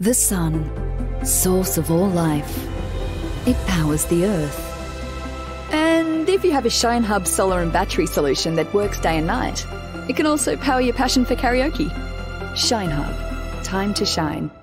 The sun, source of all life. It powers the earth. And if you have a ShineHub solar and battery solution that works day and night, it can also power your passion for karaoke. ShineHub. Time to shine.